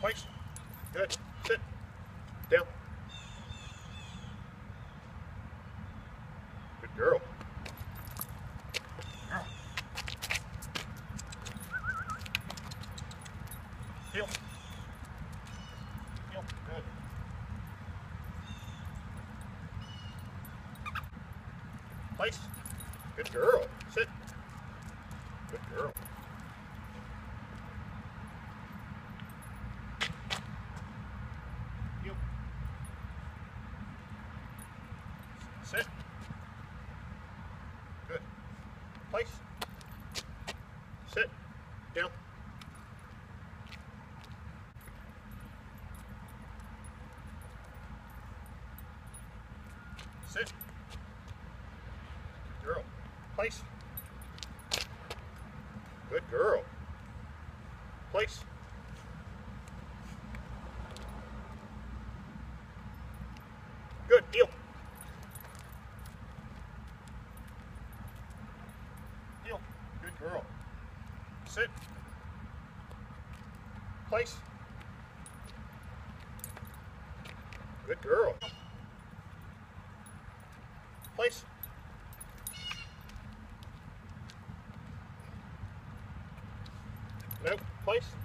Place. Good. Sit. Down. Good girl. Heel. Heel. Good. Place. Good girl. Sit. Good girl. Heel. Sit. Good. Place. Sit. Down. Sit. Good girl. Place. Good girl. Place. Good. Heel. Heel. Good girl. Sit. Place. Good girl. Place. No. Place.